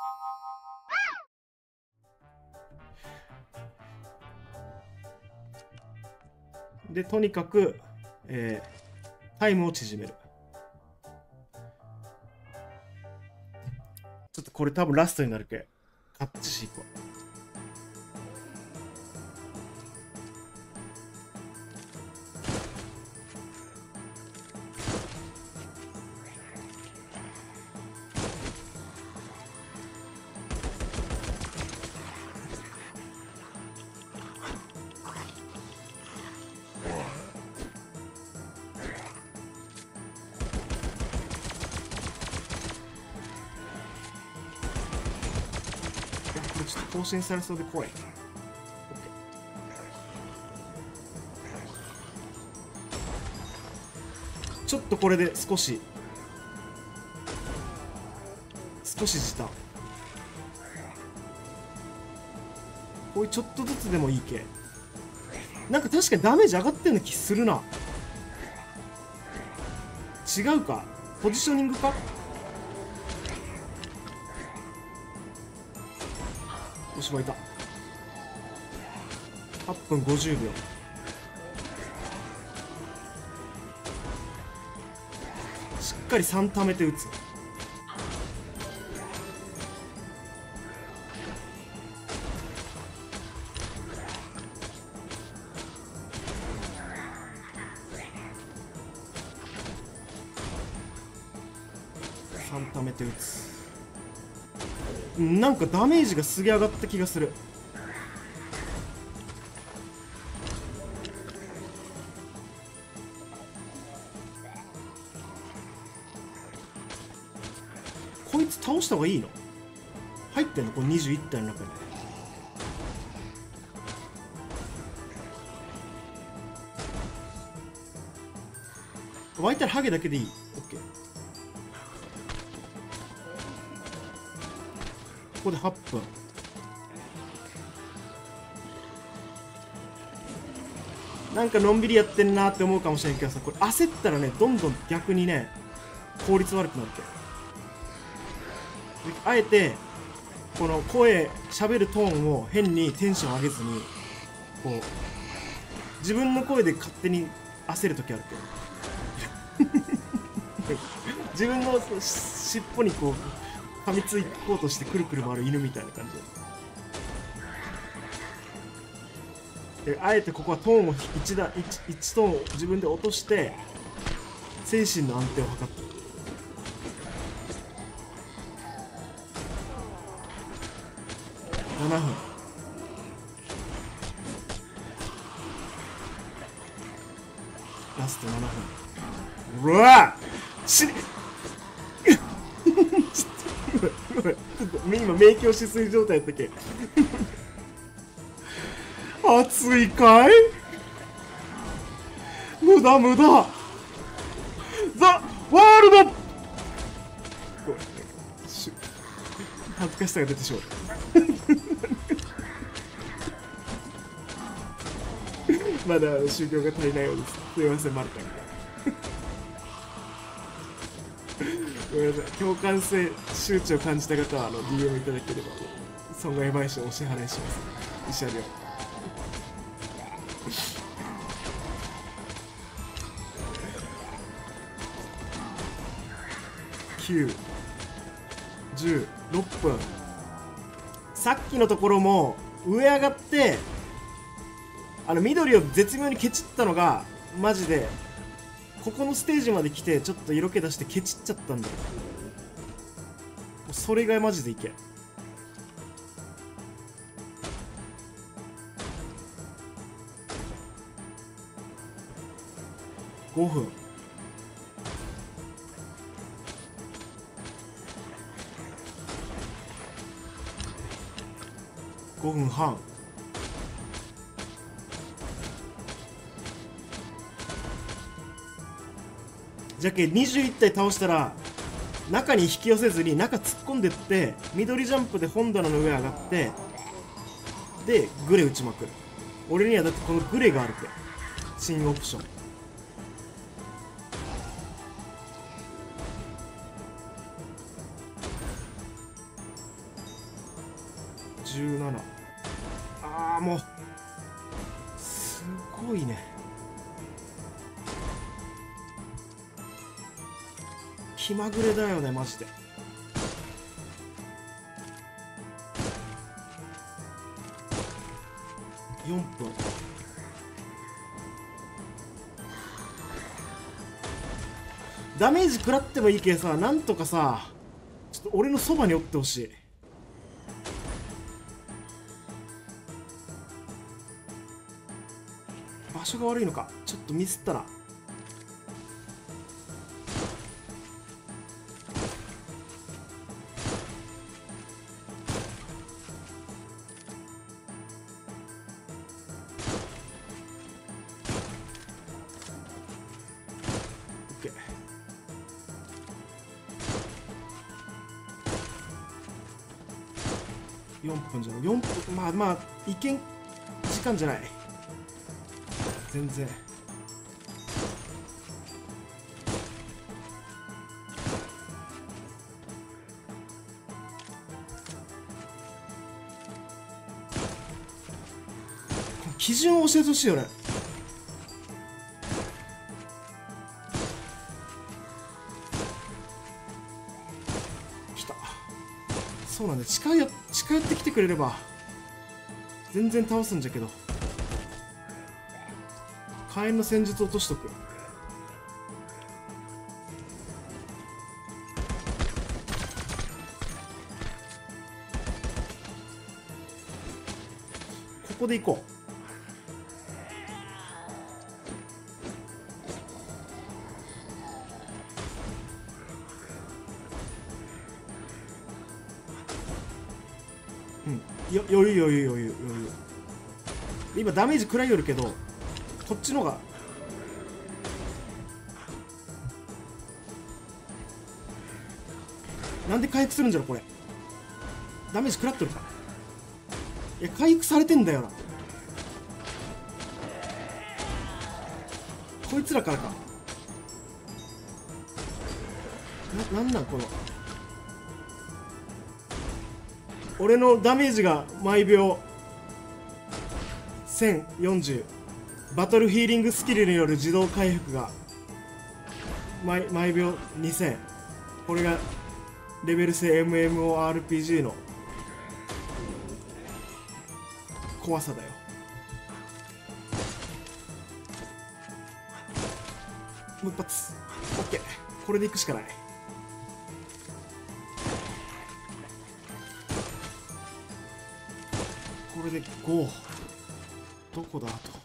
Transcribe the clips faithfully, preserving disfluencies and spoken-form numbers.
でとにかく、えー、タイムを縮める。ちょっとこれ多分ラストになるけカッチしていこう。ちょっと更新されそうで怖い。ちょっとこれで少し少し時短。こういうちょっとずつでもいいけ。なんか確かにダメージ上がってるような気するな。違うか、ポジショニングか。おしばいた。はっぷんごじゅうびょう。しっかりさん溜めて打つ。さん溜めて打つ。なんかダメージがすげえ上がった気がする。こいつ倒した方がいいの？入ってんのこれにじゅういち体の中に。湧いたらハゲだけでいい。オッケー。ここではっぷん。なんかのんびりやってんなって思うかもしれんけどさ、これ焦ったらね、どんどん逆にね、効率悪くなるけ。あえてこの声喋るトーンを変にテンション上げずに、こう自分の声で勝手に焦る時あるけど自分の尻尾にこう噛みついこうとしてくるくる回る犬みたいな感じで、あえてここはトーンを 1, だ 1, 1トーンを自分で落として精神の安定を図ってる。ななふん。ラストななふん。うわっし今明鏡止水状態やったっけ熱いかい。無駄無駄。ザ・ワールド恥ずかしさが出てしまうまだ修行が足りないようです。すいません、マルタン。ごめんなさい。共感性周知を感じた方はあの ディーエム いただければ損害賠償をお支払いします。慰謝料。きゅう、じゅう、ろっぷん。さっきのところも上上がってあの緑を絶妙にケチったのがマジでここのステージまで来てちょっと色気出してケチっちゃったんだよ。それがマジでいけ。ごふん。ごふんはん。じゃけにじゅういち体倒したら中に引き寄せずに中突っ込んでって緑ジャンプで本棚の上上がってでグレ打ちまくる。俺にはだってこのグレがあるって新オプション。 じゅうなな。ああもうすごいね。気まぐれだよねマジで。よんぷん。ダメージ食らってもいいけどさ、なんとかさ、ちょっと俺のそばにおってほしい。場所が悪いのか、ちょっとミスったな。よんぷんじゃない、よんぷん、まあまあいけん時間じゃない全然。基準を教えてほしいよね。来た。そうなんだ、近寄近寄ってきてくれれば全然倒すんじゃけど、火炎の戦術落としとく。ここで行こう。うん、よ余裕余裕余裕余裕。今ダメージ食らいよるけど、こっちのがなんで回復するんじゃろこれ。ダメージ食らっとるか。いや回復されてんだよな、こいつらからか。な、なんなんこの俺のダメージが毎秒せんよんじゅう、バトルヒーリングスキルによる自動回復が 毎, 毎秒にせん。これがレベル制 エムエムオーアールピージー の怖さだよ。もう一発 OK、 これでいくしかない。これでご。どこだあと。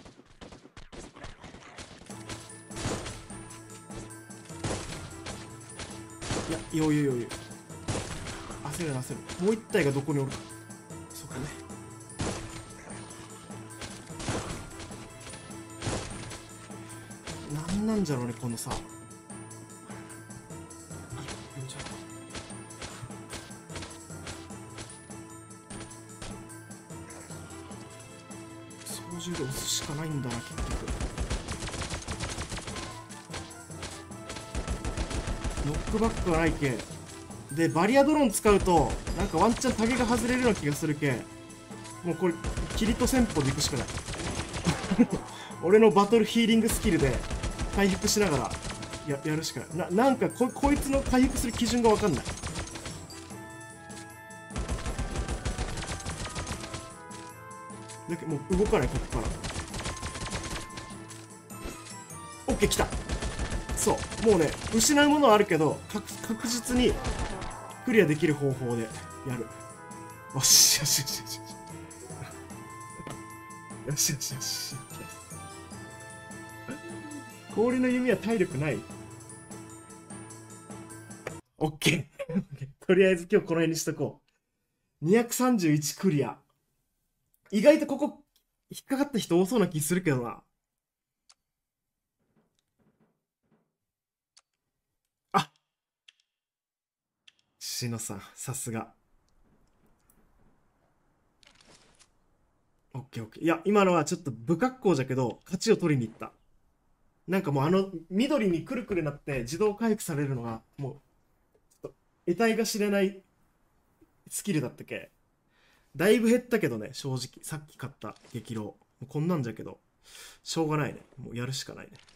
いや余裕余裕。焦る焦る。もう一体がどこにおるか。そこね。なんなんじゃろうねこのさ。操縦で押すしかないんだな結局。ノックバックはないけで、バリアドローン使うとなんかワンチャンタゲが外れるような気がするけ、もうこれキリト戦法でいくしかない俺のバトルヒーリングスキルで回復しながら や, やるしかない。ななんか こ, こいつの回復する基準が分かんない。だけどもう動かないここから。 OK 来た。そうもうね失うものはあるけど 確, 確実にクリアできる方法でやる。よしよしよしよしよしよしよし。氷の弓は体力ない。 OK とりあえず今日この辺にしとこう。にひゃくさんじゅういちクリア。意外とここ引っかかった人多そうな気するけどな。あ、しのさんさすが。オッケーオッケー。いや今のはちょっと不格好じゃけど勝ちを取りに行った。なんかもうあの緑にくるくるなって自動回復されるのがもうちょっと得体が知れないスキルだったけ、 だいぶ減ったけどね、正直。さっき買った激浪。もうこんなんじゃけど、しょうがないね。もうやるしかないね。